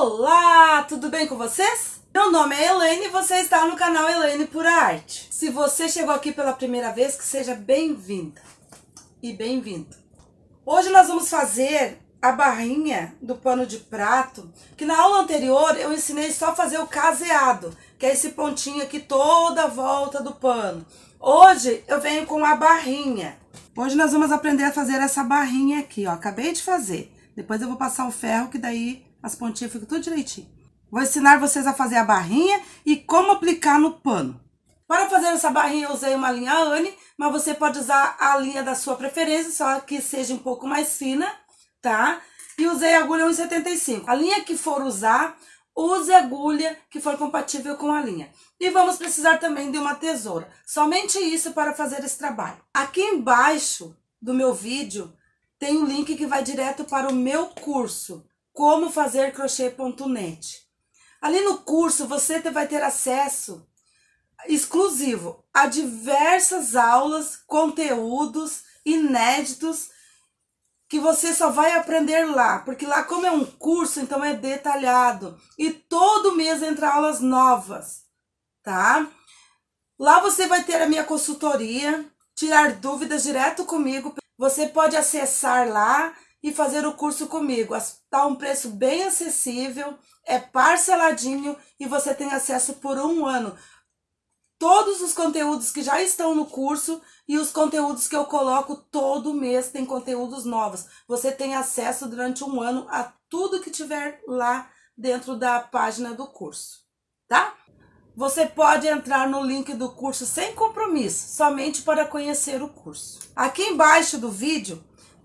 Olá, tudo bem com vocês? Meu nome é Elaine e você está no canal Elaine Pura Arte. Se você chegou aqui pela primeira vez, que seja bem-vinda e bem-vindo. Hoje nós vamos fazer a barrinha do pano de prato, que na aula anterior eu ensinei só a fazer o caseado, que é esse pontinho aqui toda a volta do pano. Hoje eu venho com a barrinha. Hoje nós vamos aprender a fazer essa barrinha aqui, ó. Acabei de fazer. Depois eu vou passar o ferro, que daí as pontinhas ficam tudo direitinho. Vou ensinar vocês a fazer a barrinha e como aplicar no pano. Para fazer essa barrinha eu usei uma linha Anne, mas você pode usar a linha da sua preferência, só que seja um pouco mais fina, tá? E usei a agulha 1,75. A linha que for usar, use a agulha que for compatível com a linha. E vamos precisar também de uma tesoura. Somente isso para fazer esse trabalho. Aqui embaixo do meu vídeo tem um link que vai direto para o meu curso, Como Fazer Crochê.net. Ali no curso você vai ter acesso exclusivo a diversas aulas, conteúdos inéditos que você só vai aprender lá, porque lá, como é um curso, então é detalhado e todo mês entra aulas novas, tá? Lá você vai ter a minha consultoria, tirar dúvidas direto comigo. Você pode acessar lá e fazer o curso comigo. Tá um preço bem acessível, é parceladinho e você tem acesso por 1 ano. Todos os conteúdos que já estão no curso e os conteúdos que eu coloco todo mês tem conteúdos novos. Você tem acesso durante 1 ano a tudo que tiver lá dentro da página do curso, tá? Você pode entrar no link do curso sem compromisso, somente para conhecer o curso. Aqui embaixo do vídeo,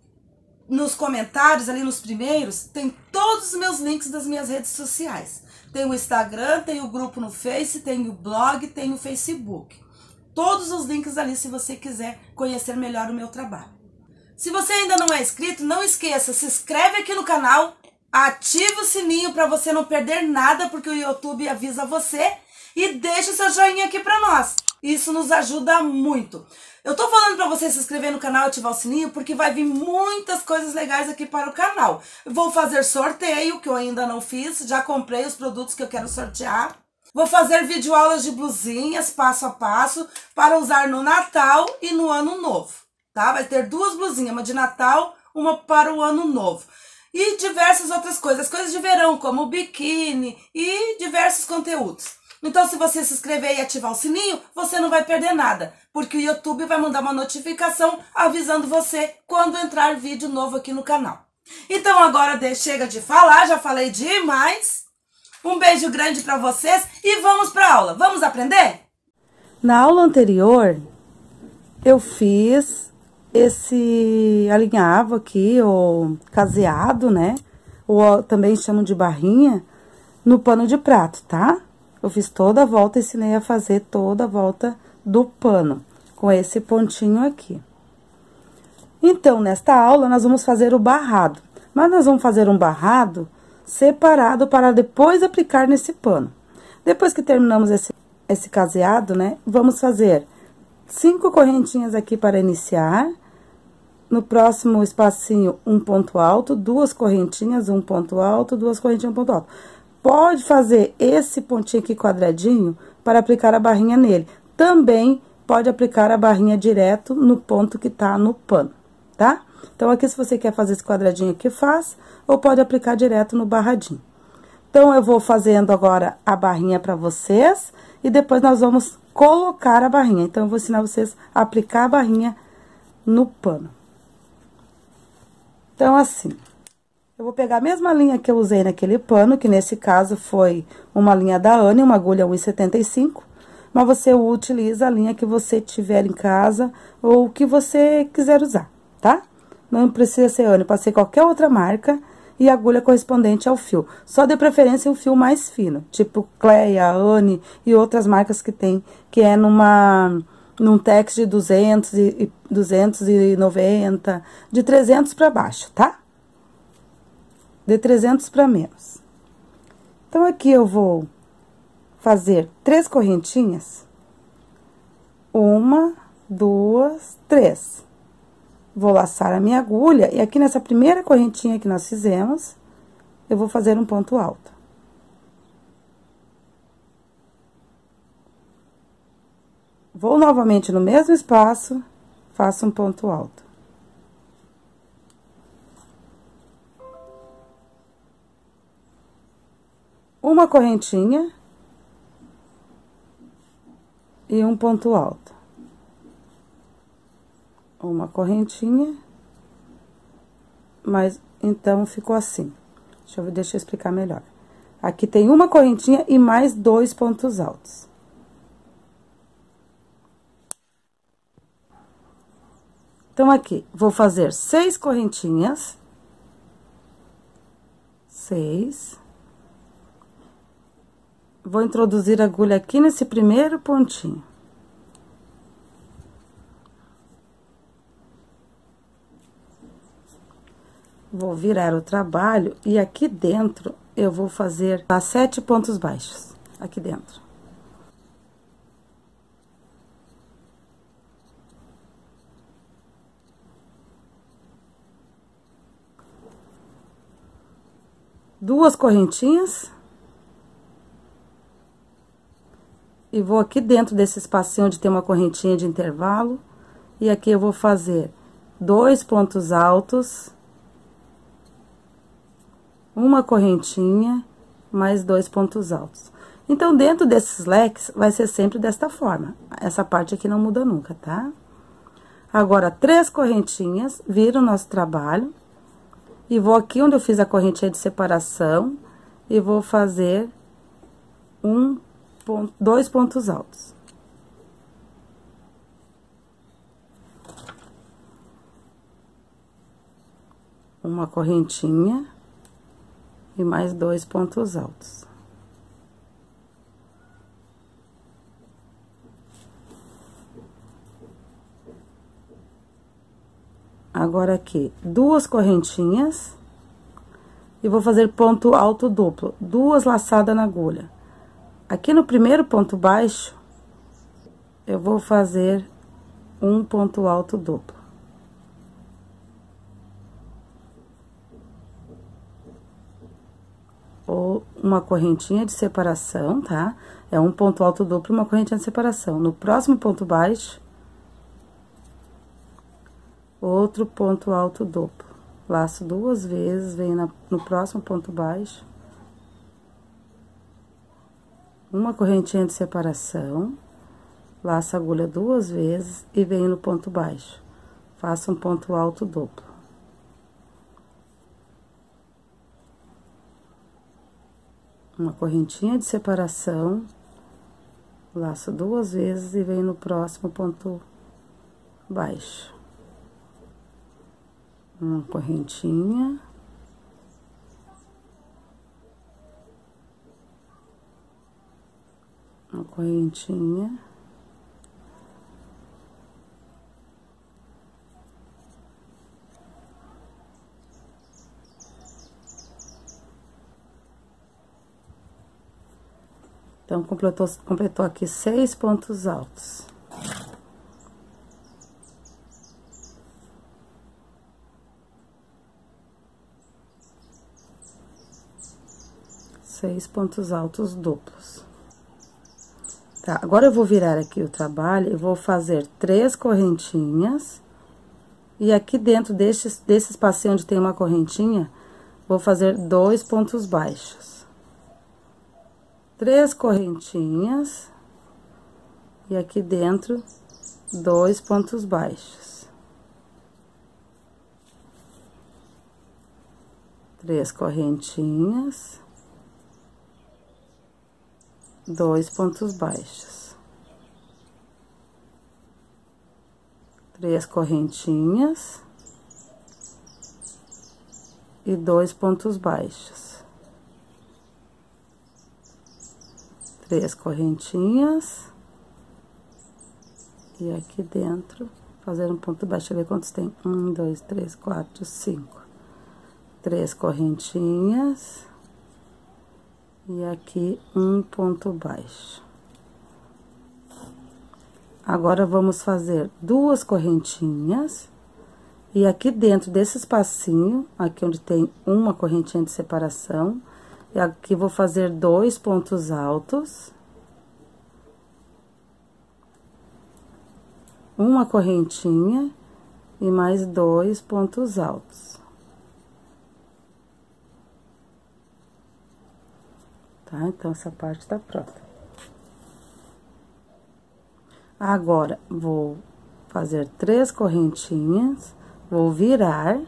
nos comentários, ali nos primeiros, tem todos os meus links das minhas redes sociais. Tem o Instagram, tem o grupo no Face, tem o blog, tem o Facebook. Todos os links ali se você quiser conhecer melhor o meu trabalho. Se você ainda não é inscrito, não esqueça, se inscreve aqui no canal, ativa o sininho para você não perder nada, porque o YouTube avisa você, e deixa o seu joinha aqui para nós. Isso nos ajuda muito. Eu tô falando para você se inscrever no canal e ativar o sininho porque vai vir muitas coisas legais aqui para o canal. Vou fazer sorteio, que eu ainda não fiz, já comprei os produtos que eu quero sortear. Vou fazer videoaulas de blusinhas, passo a passo, para usar no Natal e no Ano Novo, tá? Vai ter 2 blusinhas, uma de Natal, uma para o Ano Novo. E diversas outras coisas, coisas de verão, como biquíni e diversos conteúdos. Então, se você se inscrever e ativar o sininho, você não vai perder nada, porque o YouTube vai mandar uma notificação avisando você quando entrar vídeo novo aqui no canal. Então, agora chega de falar, já falei demais. Um beijo grande para vocês e vamos para a aula. Vamos aprender? Na aula anterior, eu fiz esse alinhavo aqui, ou caseado, né? Ou também chamam de barrinha, no pano de prato, tá? Eu fiz toda a volta, ensinei a fazer toda a volta do pano, com esse pontinho aqui. Então, nesta aula, nós vamos fazer o barrado. Mas nós vamos fazer um barrado separado para depois aplicar nesse pano. Depois que terminamos esse caseado, né, vamos fazer 5 correntinhas aqui para iniciar. No próximo espacinho, um ponto alto, 2 correntinhas, um ponto alto, 2 correntinhas, um ponto alto. Pode fazer esse pontinho aqui quadradinho para aplicar a barrinha nele. Também pode aplicar a barrinha direto no ponto que tá no pano, tá? Então, aqui se você quer fazer esse quadradinho aqui, faz, ou pode aplicar direto no barradinho. Então, eu vou fazendo agora a barrinha para vocês e depois nós vamos colocar a barrinha. Então, eu vou ensinar vocês a aplicar a barrinha no pano. Então, assim... Eu vou pegar a mesma linha que eu usei naquele pano, que nesse caso foi uma linha da Anne, uma agulha 1,75, mas você utiliza a linha que você tiver em casa ou que você quiser usar, tá? Não precisa ser Anne, pode ser qualquer outra marca e agulha correspondente ao fio. Só de preferência um fio mais fino, tipo Cleia, Anne e outras marcas que tem, que é num tex de 200 e 290, de 300 para baixo, tá? De 300 para menos. Então, aqui eu vou fazer 3 correntinhas. 1, 2, 3. Vou laçar a minha agulha e aqui nessa primeira correntinha que nós fizemos, eu vou fazer um ponto alto. Vou novamente no mesmo espaço, faço um ponto alto. Uma correntinha e um ponto alto. Uma correntinha, mas então ficou assim. Deixa eu explicar melhor. Aqui tem uma correntinha e mais 2 pontos altos. Então, aqui, vou fazer 6 correntinhas. 6. Vou introduzir a agulha aqui nesse primeiro pontinho. Vou virar o trabalho e aqui dentro eu vou fazer 7 pontos baixos, aqui dentro. Duas correntinhas. E vou aqui dentro desse espacinho onde tem uma correntinha de intervalo. E aqui eu vou fazer 2 pontos altos. Uma correntinha, mais 2 pontos altos. Então, dentro desses leques, vai ser sempre desta forma. Essa parte aqui não muda nunca, tá? Agora, 3 correntinhas, viro o nosso trabalho. E vou aqui onde eu fiz a correntinha de separação. E vou fazer 2 pontos altos. Uma correntinha e mais 2 pontos altos. Agora aqui, 2 correntinhas e vou fazer ponto alto duplo, 2 laçadas na agulha. Aqui no primeiro ponto baixo, eu vou fazer um ponto alto duplo. Ou uma correntinha de separação, tá? É um ponto alto duplo e uma correntinha de separação. No próximo ponto baixo, outro ponto alto duplo. Laço 2 vezes, venho no próximo ponto baixo. Uma correntinha de separação, laço a agulha 2 vezes e venho no ponto baixo. Faço um ponto alto duplo. Uma correntinha de separação, laço 2 vezes e venho no próximo ponto baixo. Uma correntinha. Uma correntinha. Então, completou aqui 6 pontos altos. Seis pontos altos duplos. Tá, agora eu vou virar aqui o trabalho e vou fazer 3 correntinhas. E aqui dentro desse espacinho onde tem uma correntinha, vou fazer 2 pontos baixos. 3 correntinhas. E aqui dentro, 2 pontos baixos. 3 correntinhas. 2 pontos baixos. 3 correntinhas. E 2 pontos baixos. 3 correntinhas. E aqui dentro, fazer um ponto baixo. Deixa eu ver quantos tem. 1, 2, 3, 4, 5. 3 correntinhas. E aqui, um ponto baixo. Agora, vamos fazer 2 correntinhas. E aqui dentro desse espacinho, aqui onde tem uma correntinha de separação, e aqui vou fazer 2 pontos altos. uma correntinha e mais 2 pontos altos. Tá? Então, essa parte tá pronta. Agora, vou fazer 3 correntinhas, vou virar,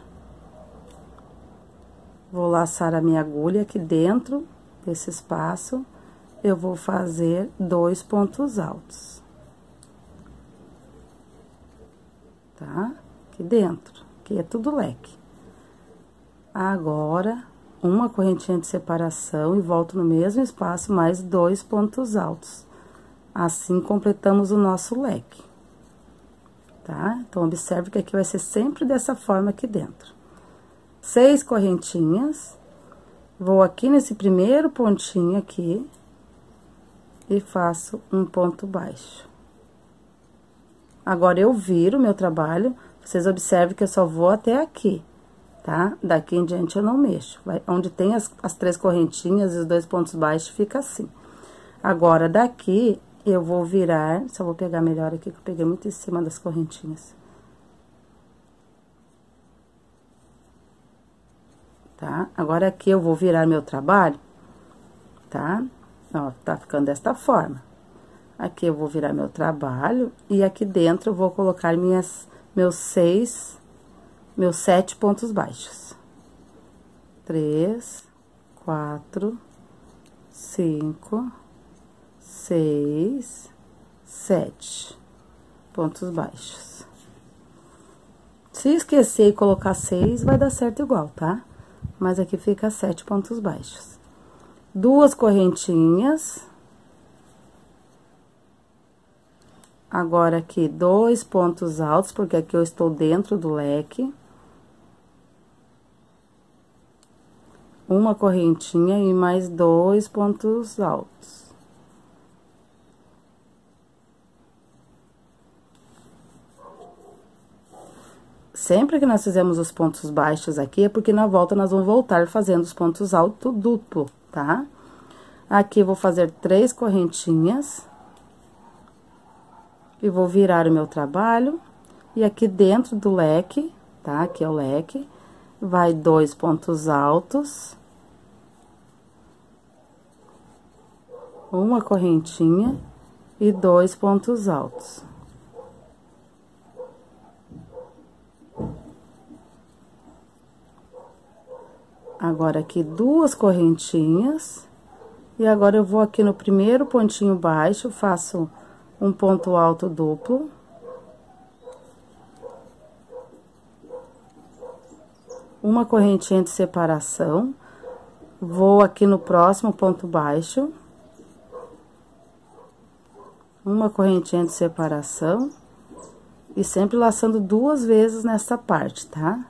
vou laçar a minha agulha aqui dentro desse espaço, eu vou fazer 2 pontos altos. Tá? Aqui dentro, aqui é tudo leque. Agora, uma correntinha de separação e volto no mesmo espaço, mais 2 pontos altos. Assim, completamos o nosso leque, tá? Então, observe que aqui vai ser sempre dessa forma aqui dentro. 6 correntinhas, vou aqui nesse primeiro pontinho aqui e faço um ponto baixo. Agora, eu viro meu trabalho, vocês observem que eu só vou até aqui, tá? Daqui em diante eu não mexo. Onde tem as 3 correntinhas e os 2 pontos baixos, fica assim. Agora, daqui, eu vou virar, só vou pegar melhor aqui, que eu peguei muito em cima das correntinhas. Tá? Agora, aqui eu vou virar meu trabalho, tá? Ó, tá ficando desta forma. Aqui eu vou virar meu trabalho e aqui dentro eu vou colocar meus 7 pontos baixos. 3, 4, 5, 6, 7 pontos baixos. Se esquecer e colocar 6, vai dar certo igual, tá? Mas aqui fica 7 pontos baixos. 2 correntinhas. Agora, aqui, 2 pontos altos, porque aqui eu estou dentro do leque. Uma correntinha e mais 2 pontos altos. Sempre que nós fizemos os pontos baixos aqui, é porque na volta nós vamos voltar fazendo os pontos altos duplo, tá? Aqui eu vou fazer 3 correntinhas. E vou virar o meu trabalho. E aqui dentro do leque, tá? Aqui é o leque, vai 2 pontos altos. Uma correntinha e 2 pontos altos. Agora, aqui 2 correntinhas. E agora, eu vou aqui no primeiro pontinho baixo, faço um ponto alto duplo. Uma correntinha de separação. Vou aqui no próximo ponto baixo. Uma correntinha de separação. E sempre laçando 2 vezes nessa parte, tá?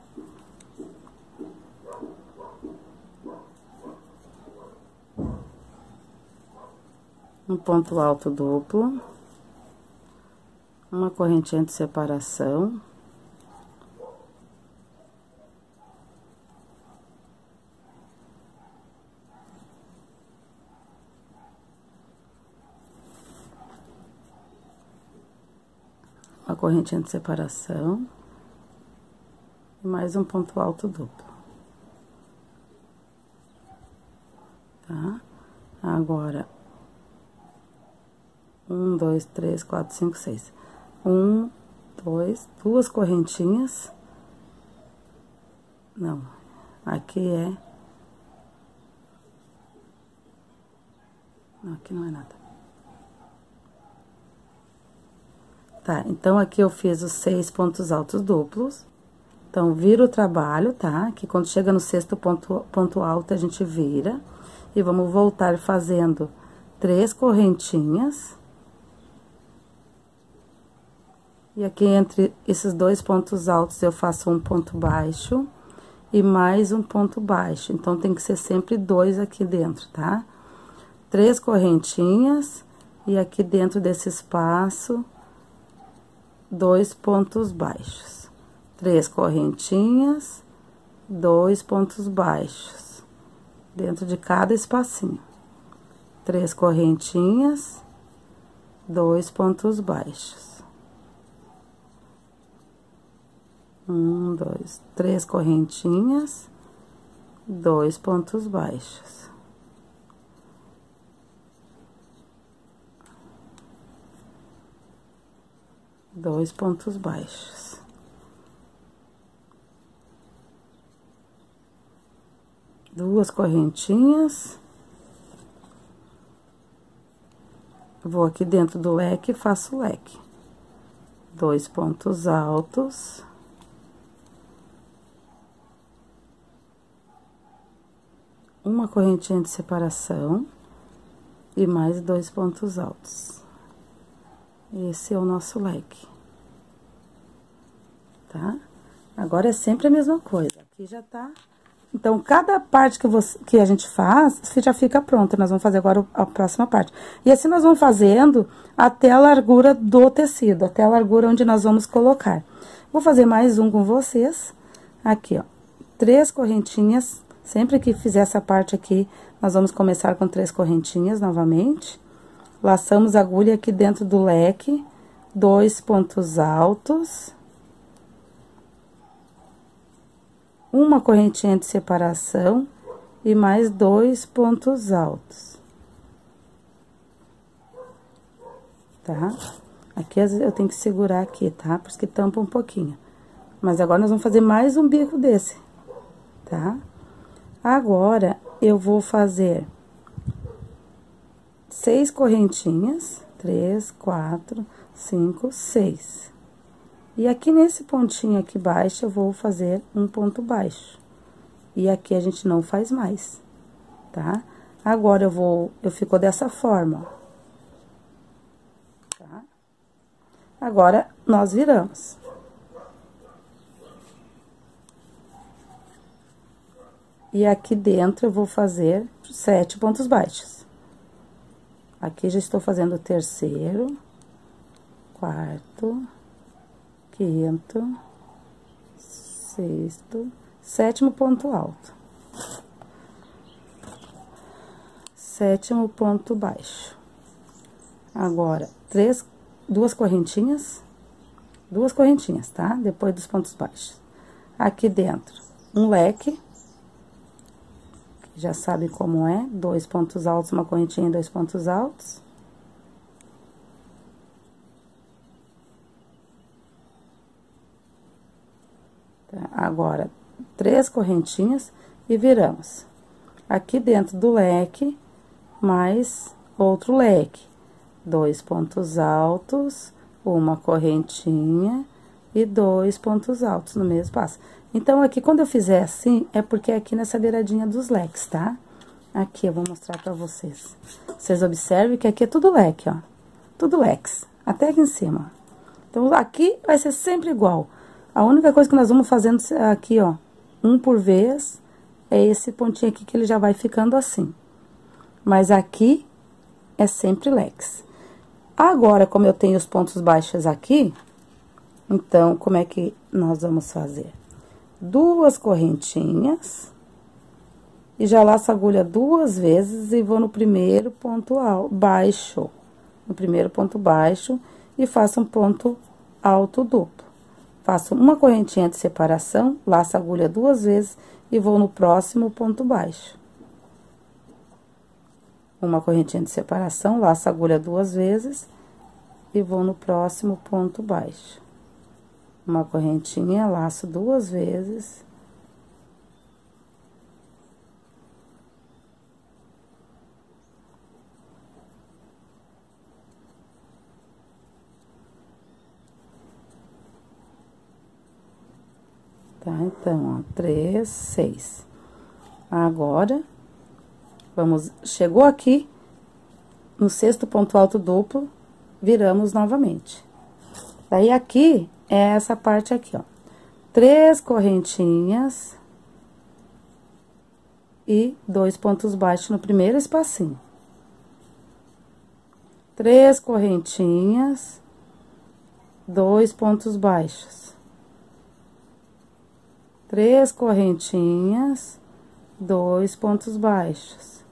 Um ponto alto duplo. Uma correntinha de separação. Uma correntinha de separação. E mais um ponto alto duplo. Tá? Agora, 1, 2, 3, 4, 5, 6. 1, 2, 2 correntinhas. Não, aqui é... Não, aqui não é nada. Tá, então, aqui eu fiz os 6 pontos altos duplos. Então, vira o trabalho, tá? Que quando chega no 6º ponto alto, a gente vira. E vamos voltar fazendo 3 correntinhas. E aqui, entre esses 2 pontos altos, eu faço um ponto baixo e mais um ponto baixo. Então, tem que ser sempre 2 aqui dentro, tá? 3 correntinhas e aqui dentro desse espaço, 2 pontos baixos. 3 correntinhas, 2 pontos baixos, dentro de cada espacinho. 3 correntinhas, 2 pontos baixos. Um, dois, 3 correntinhas, 2 pontos baixos. Dois pontos baixos. Duas correntinhas. Vou aqui dentro do leque e faço o leque. 2 pontos altos. Uma correntinha de separação e mais 2 pontos altos. Esse é o nosso leque, tá? Agora é sempre a mesma coisa. Aqui já tá. Então, cada parte que a gente faz, já fica pronta. Nós vamos fazer agora a próxima parte. E assim nós vamos fazendo até a largura do tecido, até a largura onde nós vamos colocar. Vou fazer mais um com vocês. Aqui, ó. 3 correntinhas. Sempre que fizer essa parte aqui, nós vamos começar com 3 correntinhas novamente. Laçamos a agulha aqui dentro do leque, 2 pontos altos. Uma correntinha de separação e mais 2 pontos altos. Tá? Aqui eu tenho que segurar aqui, tá? Por isso que tampa um pouquinho. Mas agora nós vamos fazer mais um bico desse, tá? Agora, eu vou fazer 6 correntinhas, 3, 4, 5, 6. E aqui nesse pontinho aqui baixo, eu vou fazer um ponto baixo. E aqui a gente não faz mais, tá? Agora, eu fico dessa forma, ó. Tá? Agora, nós viramos. E aqui dentro eu vou fazer 7 pontos baixos. Aqui já estou fazendo o terceiro, quarto, quinto, sexto, 7º ponto alto. 7º ponto baixo. Agora, 2 correntinhas, tá? Depois dos pontos baixos. Aqui dentro, um leque. Já sabe como é, 2 pontos altos, uma correntinha e 2 pontos altos. Tá? Agora, 3 correntinhas e viramos. Aqui dentro do leque, mais outro leque. 2 pontos altos, uma correntinha e 2 pontos altos no mesmo passo. Então, aqui, quando eu fizer assim, é porque é aqui nessa beiradinha dos leques, tá? Aqui, eu vou mostrar pra vocês. Vocês observem que aqui é tudo leque, ó. Tudo leques, até aqui em cima. Então, aqui vai ser sempre igual. A única coisa que nós vamos fazendo aqui, ó, um por vez, é esse pontinho aqui que ele já vai ficando assim. Mas aqui é sempre leques. Agora, como eu tenho os pontos baixos aqui, então, como é que nós vamos fazer? 2 correntinhas e já laço a agulha 2 vezes e vou no primeiro ponto baixo. No primeiro ponto baixo e faço um ponto alto duplo. Faço uma correntinha de separação, laço a agulha 2 vezes e vou no próximo ponto baixo. Uma correntinha de separação, laço a agulha 2 vezes e vou no próximo ponto baixo. Uma correntinha, laço 2 vezes. Tá? Então, ó, 3, 6. Agora, chegou aqui, no 6º ponto alto duplo, viramos novamente. Daí, aqui, é essa parte aqui, ó. 3 correntinhas e 2 pontos baixos no primeiro espacinho. 3 correntinhas, 2 pontos baixos. 3 correntinhas, 2 pontos baixos.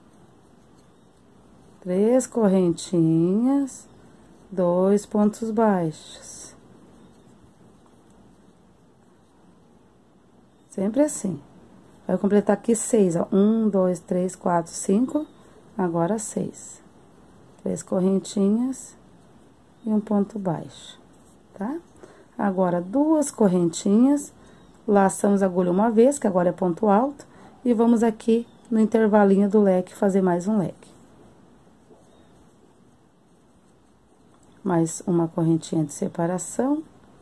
3 correntinhas, 2 pontos baixos. Sempre assim. Vai completar aqui 6, ó. 1, 2, 3, 4, 5. Agora 6. 3 correntinhas e um ponto baixo, tá? Agora, 2 correntinhas, laçamos a agulha uma vez, que agora é ponto alto, e vamos aqui no intervalinho do leque fazer mais um leque. Mais uma correntinha de separação.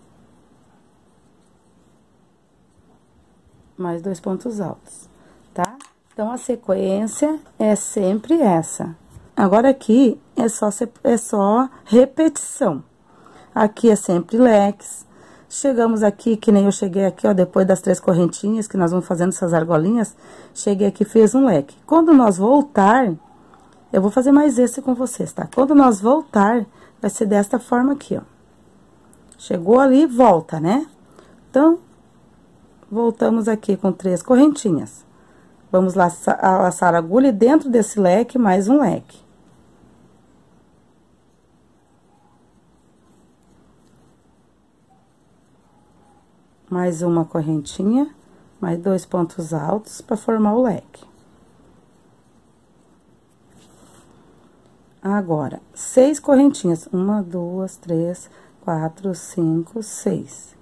Mais 2 pontos altos, tá? Então, a sequência é sempre essa. Agora, aqui é só repetição. Aqui é sempre leques. Chegamos aqui, que nem eu cheguei aqui, ó, depois das 3 correntinhas, que nós vamos fazendo essas argolinhas, cheguei aqui e fiz um leque. Quando nós voltar, eu vou fazer mais esse com vocês, tá? Quando nós voltar, vai ser desta forma aqui, ó. Chegou ali, volta, né? Então, voltamos aqui com 3 correntinhas. Vamos laçar a agulha e dentro desse leque, mais um leque. Mais uma correntinha, mais 2 pontos altos para formar o leque. Agora, 6 correntinhas. 1, 2, 3, 4, 5, 6.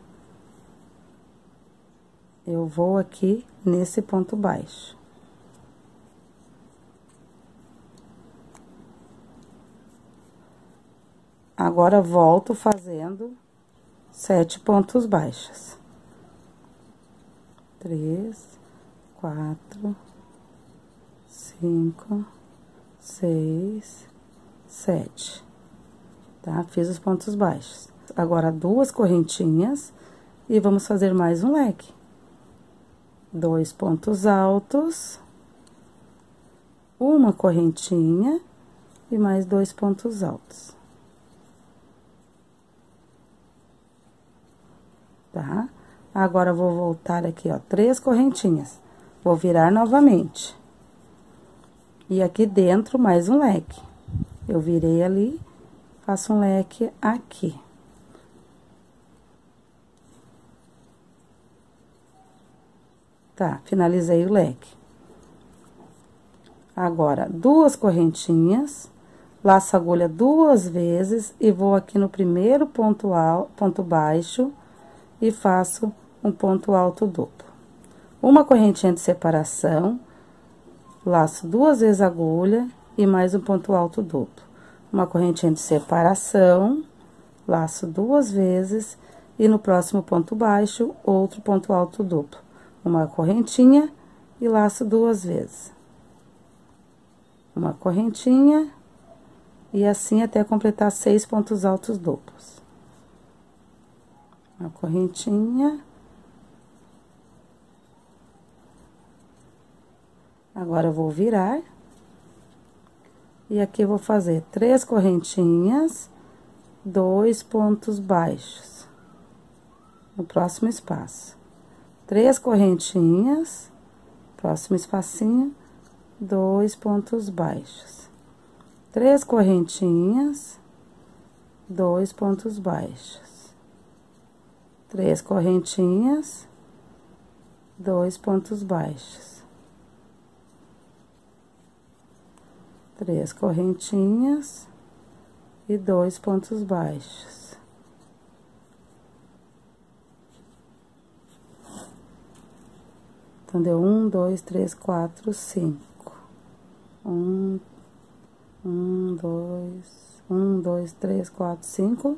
Eu vou aqui nesse ponto baixo. Agora, volto fazendo 7 pontos baixos. 3, 4, 5, 6, 7. Tá? Fiz os pontos baixos. Agora, 2 correntinhas e vamos fazer mais um leque. 2 pontos altos, uma correntinha e mais 2 pontos altos. Tá? Agora, vou voltar aqui, ó, 3 correntinhas. Vou virar novamente. E aqui dentro, mais um leque. Eu virei ali, faço um leque aqui. Tá, finalizei o leque. Agora, 2 correntinhas, laço a agulha 2 vezes e vou aqui no primeiro ponto baixo e faço um ponto alto duplo. Uma correntinha de separação, laço 2 vezes a agulha e mais um ponto alto duplo. Uma correntinha de separação, laço 2 vezes e no próximo ponto baixo, outro ponto alto duplo. Uma correntinha e laço 2 vezes. Uma correntinha e assim até completar 6 pontos altos duplos. Uma correntinha. Agora, eu vou virar. E aqui eu vou fazer 3 correntinhas, 2 pontos baixos. No próximo espaço. 3 correntinhas, próximo espacinho, 2 pontos baixos. 3 correntinhas, 2 pontos baixos. 3 correntinhas, 2 pontos baixos. 3 correntinhas e 2 pontos baixos. Então, deu 1, 2, 3, 4, 5. 1, 2, 3, 4, 5.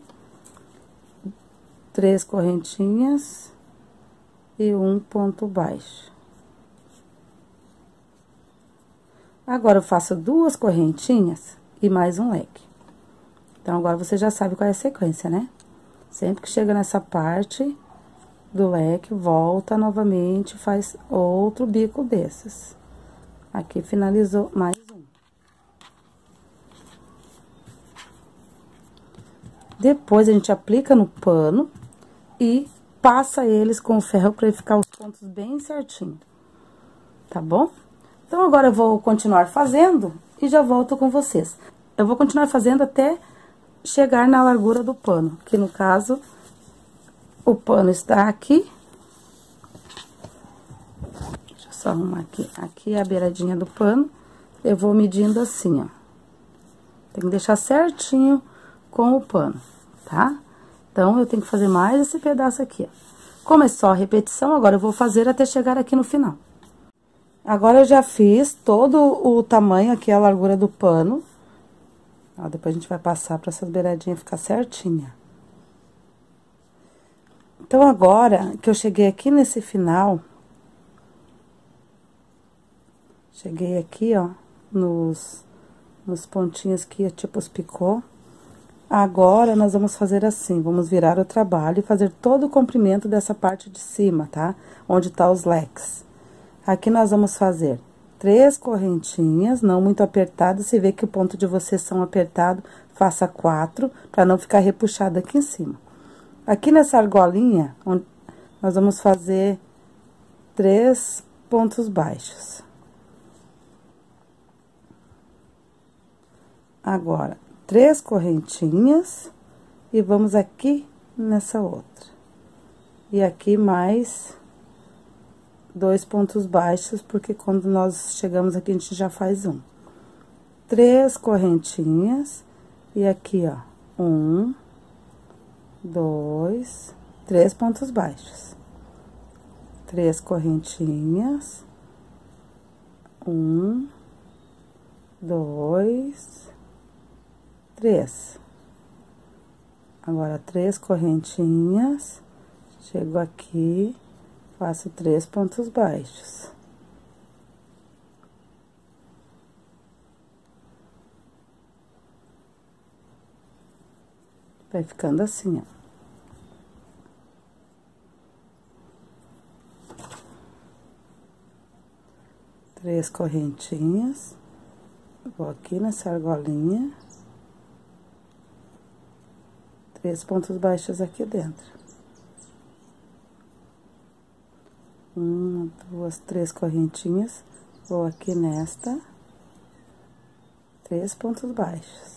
3 correntinhas e um ponto baixo. Agora, eu faço 2 correntinhas e mais um leque. Então, agora você já sabe qual é a sequência, né? Sempre que chega nessa parte do leque, volta novamente, faz outro bico desses. Aqui finalizou mais um. Depois, a gente aplica no pano e passa eles com o ferro para ficar os pontos bem certinho, tá bom? Então, agora eu vou continuar fazendo e já volto com vocês. Eu vou continuar fazendo até chegar na largura do pano, que no caso, o pano está aqui. Só arrumar aqui. Aqui é a beiradinha do pano. Eu vou medindo assim, ó. Tem que deixar certinho com o pano, tá? Então, eu tenho que fazer mais esse pedaço aqui, ó. Como é só repetição, agora eu vou fazer até chegar aqui no final. Agora, eu já fiz todo o tamanho aqui, a largura do pano. Ó, depois a gente vai passar pra essas beiradinhas ficar certinha. Então, agora que eu cheguei aqui nesse final... Cheguei aqui, ó, nos pontinhos que é tipo os picô. Agora, nós vamos fazer assim, vamos virar o trabalho e fazer todo o comprimento dessa parte de cima, tá? Onde tá os leques. Aqui nós vamos fazer 3 correntinhas, não muito apertadas. Se vê que o ponto de vocês são apertado, faça 4, pra não ficar repuxado aqui em cima. Aqui nessa argolinha, nós vamos fazer 3 pontos baixos. Agora, 3 correntinhas e vamos aqui nessa outra. E aqui mais 2 pontos baixos, porque quando nós chegamos aqui, a gente já faz 1. 3 correntinhas e aqui, ó, 1, 2, 3 pontos baixos. 3 correntinhas, 1, 2, 3. Agora, 3 correntinhas, chego aqui, faço 3 pontos baixos. Vai ficando assim, ó. Três correntinhas, vou aqui nessa argolinha. 3 pontos baixos aqui dentro. 1, 2, 3 correntinhas. Vou aqui nesta. 3 pontos baixos.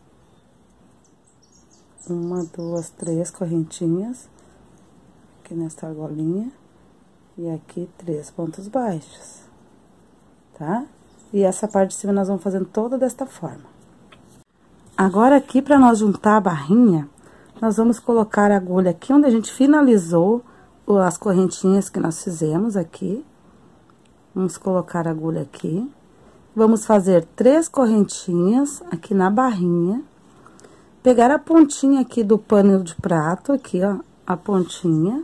1, 2, 3 correntinhas. Aqui nesta argolinha. E aqui 3 pontos baixos. Tá? E essa parte de cima nós vamos fazendo toda desta forma. Agora, aqui, pra nós juntar a barrinha, nós vamos colocar a agulha aqui onde a gente finalizou as correntinhas que nós fizemos aqui. Vamos colocar a agulha aqui. Vamos fazer 3 correntinhas aqui na barrinha. Pegar a pontinha aqui do pano de prato, aqui, ó, a pontinha.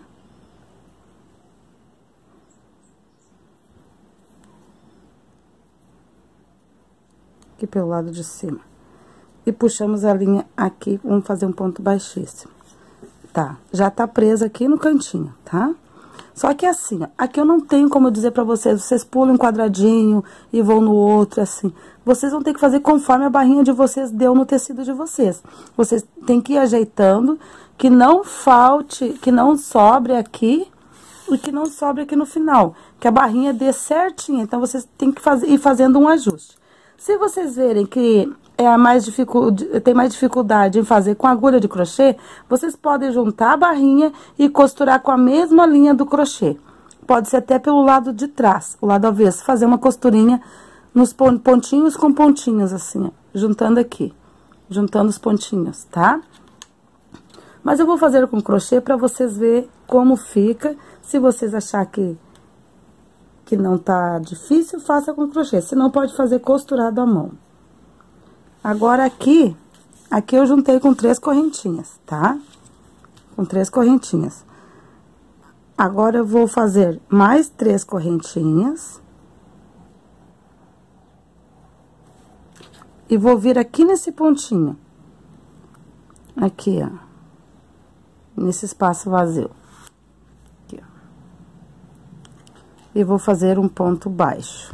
Aqui pelo lado de cima. E puxamos a linha aqui, vamos fazer um ponto baixíssimo. Tá, já tá presa aqui no cantinho, tá? Só que assim, ó, aqui eu não tenho como dizer pra vocês pulam um quadradinho e vão no outro, assim. Vocês vão ter que fazer conforme a barrinha de vocês deu no tecido de vocês. Vocês têm que ir ajeitando, que não falte, que não sobre aqui e que não sobre aqui no final. Que a barrinha dê certinha, então vocês têm que ir fazendo um ajuste. Se vocês verem que tem mais dificuldade em fazer com agulha de crochê, vocês podem juntar a barrinha e costurar com a mesma linha do crochê. Pode ser até pelo lado de trás, o lado avesso, fazer uma costurinha nos pontinhos com pontinhos, assim, ó, juntando aqui, juntando os pontinhos, tá? Mas eu vou fazer com crochê pra vocês verem como fica. Se vocês achar que não tá difícil, faça com crochê, senão pode fazer costurado à mão. Agora, aqui eu juntei com 3 correntinhas, tá? Com 3 correntinhas. Agora, eu vou fazer mais 3 correntinhas. E vou vir aqui nesse pontinho. Aqui, ó. Nesse espaço vazio. Aqui, ó. E vou fazer um ponto baixo.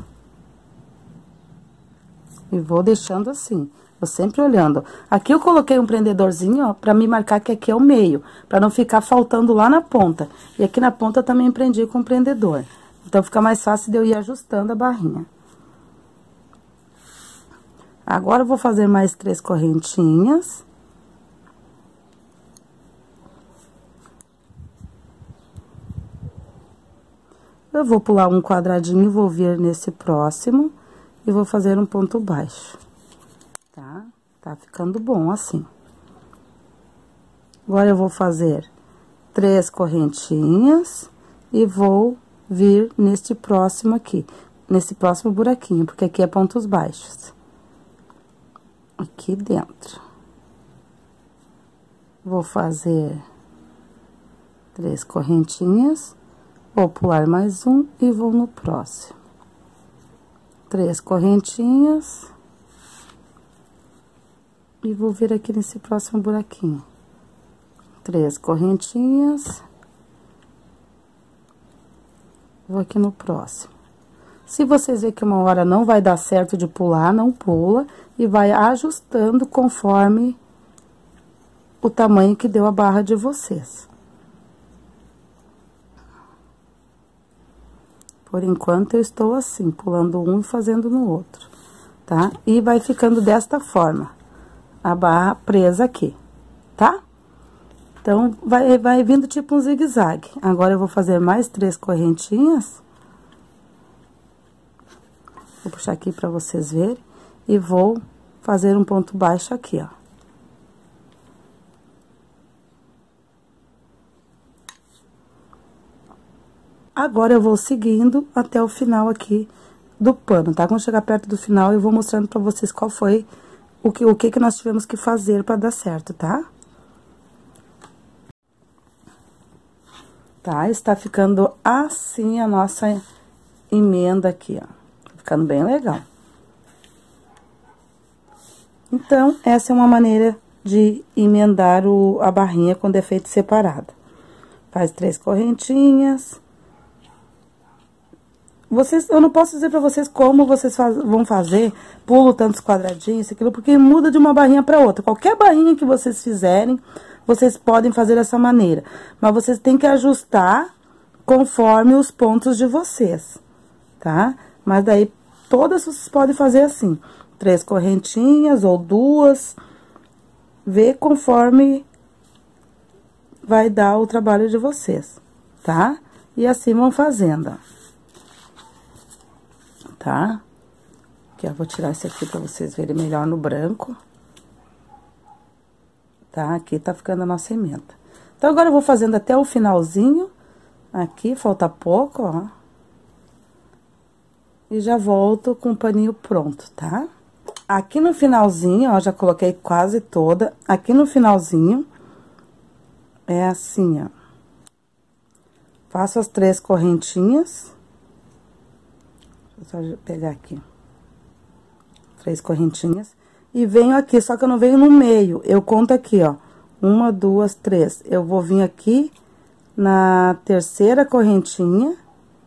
E vou deixando assim, vou sempre olhando. Aqui eu coloquei um prendedorzinho, ó, pra me marcar que aqui é o meio, pra não ficar faltando lá na ponta. E aqui na ponta também prendi com o prendedor. Então, fica mais fácil de eu ir ajustando a barrinha. Agora, eu vou fazer mais 3 correntinhas. Eu vou pular um quadradinho, vou vir nesse próximo e vou fazer um ponto baixo, tá? Tá ficando bom assim. Agora, eu vou fazer 3 correntinhas e vou vir neste próximo aqui, nesse próximo buraquinho, porque aqui é pontos baixos. Aqui dentro. Vou fazer 3 correntinhas, vou pular mais um e vou no próximo. 3 correntinhas. E vou vir aqui nesse próximo buraquinho. 3 correntinhas. Vou aqui no próximo. Se vocês verem que uma hora não vai dar certo de pular, não pula. E vai ajustando conforme o tamanho que deu a barra de vocês. Por enquanto, eu estou assim, pulando um e fazendo no outro, tá? E vai ficando desta forma, a barra presa aqui, tá? Então, vai vindo tipo um zigue-zague. Agora, eu vou fazer mais 3 correntinhas. Vou puxar aqui pra vocês verem. E vou fazer um ponto baixo aqui, ó. Agora, eu vou seguindo até o final aqui do pano, tá? Quando chegar perto do final, eu vou mostrando pra vocês qual foi o que nós tivemos que fazer pra dar certo, tá? Tá? Está ficando assim a nossa emenda aqui, ó. Tá ficando bem legal. Então, essa é uma maneira de emendar a barrinha quando é feito separada. Faz 3 correntinhas. Eu não posso dizer pra vocês como vocês vão fazer, pulo tantos quadradinhos, aquilo, porque muda de uma barrinha pra outra. Qualquer barrinha que vocês fizerem, vocês podem fazer dessa maneira. Mas vocês têm que ajustar conforme os pontos de vocês, tá? Mas daí, todas vocês podem fazer assim, 3 correntinhas ou 2, vê conforme vai dar o trabalho de vocês, tá? E assim vão fazendo, ó. Tá? Aqui, ó, vou tirar esse aqui pra vocês verem melhor no branco. Tá? Aqui tá ficando a nossa emenda. Então, agora eu vou fazendo até o finalzinho. Aqui, falta pouco, ó. E já volto com o paninho pronto, tá? Aqui no finalzinho, ó, já coloquei quase toda. Aqui no finalzinho, é assim, ó. Faço as 3 correntinhas. Deixa eu só pegar aqui. 3 correntinhas. E venho aqui, só que eu não venho no meio. Eu conto aqui, ó. 1, 2, 3. Eu vou vir aqui na 3ª correntinha.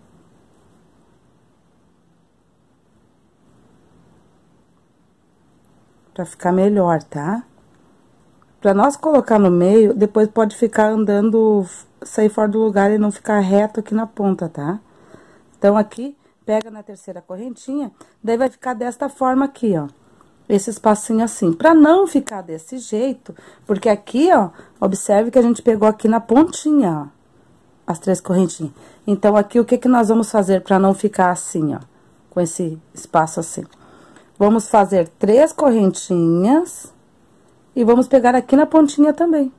Pra ficar melhor, tá? Pra nós colocar no meio, depois pode ficar andando, sair fora do lugar e não ficar reto aqui na ponta, tá? Então, aqui, pega na 3ª correntinha, daí vai ficar desta forma aqui, ó. Esse espacinho assim. Pra não ficar desse jeito, porque aqui, ó, observe que a gente pegou aqui na pontinha, ó, as 3 correntinhas. Então, aqui, o que que nós vamos fazer pra não ficar assim, ó, com esse espaço assim? Vamos fazer 3 correntinhas e vamos pegar aqui na pontinha também.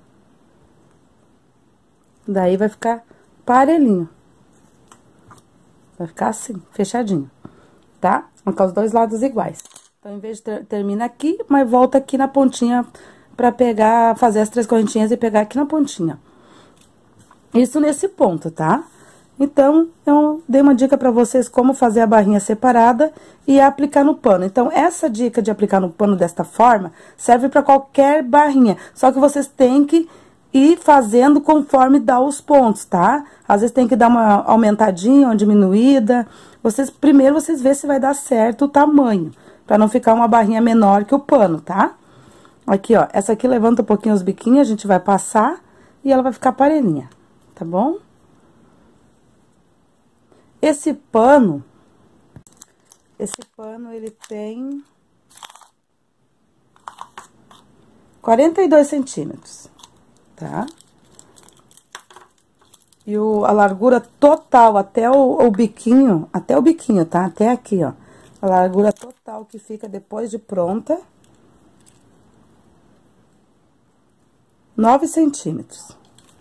Daí, vai ficar parelhinho. Vai ficar assim, fechadinho, tá? Com os 2 lados iguais. Então, em vez de termina aqui, mas volta aqui na pontinha pra pegar, fazer as 3 correntinhas e pegar aqui na pontinha. Isso nesse ponto, tá? Então, eu dei uma dica pra vocês como fazer a barrinha separada e aplicar no pano. Então, essa dica de aplicar no pano desta forma serve pra qualquer barrinha. Só que vocês têm que ir fazendo conforme dá os pontos, tá? Às vezes tem que dar uma aumentadinha, uma diminuída. Primeiro, vocês vê se vai dar certo o tamanho, pra não ficar uma barrinha menor que o pano, tá? Aqui, ó, essa aqui levanta um pouquinho os biquinhos, a gente vai passar e ela vai ficar parelhinha, tá bom? Esse pano, ele tem 42 centímetros, tá? E a largura total até o biquinho, tá? Até aqui, ó. A largura total que fica depois de pronta, 9 centímetros.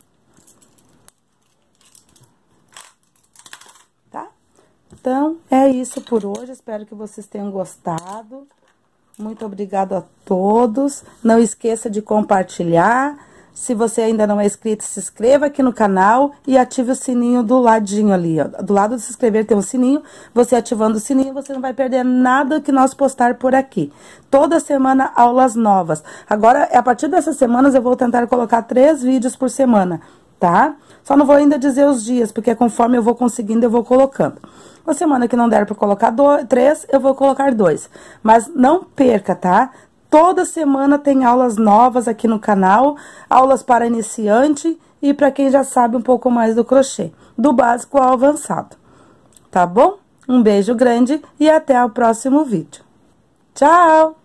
Tá? Então, é isso por hoje. Espero que vocês tenham gostado. Muito obrigada a todos. Não esqueça de compartilhar. Se você ainda não é inscrito, se inscreva aqui no canal e ative o sininho do ladinho ali, ó. Do lado de se inscrever tem um sininho. Você ativando o sininho, você não vai perder nada que nós postar por aqui. Toda semana, aulas novas. Agora, a partir dessas semanas, eu vou tentar colocar 3 vídeos por semana, tá? Só não vou ainda dizer os dias, porque conforme eu vou conseguindo, eu vou colocando. Uma semana que não der pra colocar 3, eu vou colocar 2. Mas não perca, tá? Toda semana tem aulas novas aqui no canal, aulas para iniciante e para quem já sabe um pouco mais do crochê, do básico ao avançado. Tá bom? Um beijo grande e até o próximo vídeo. Tchau!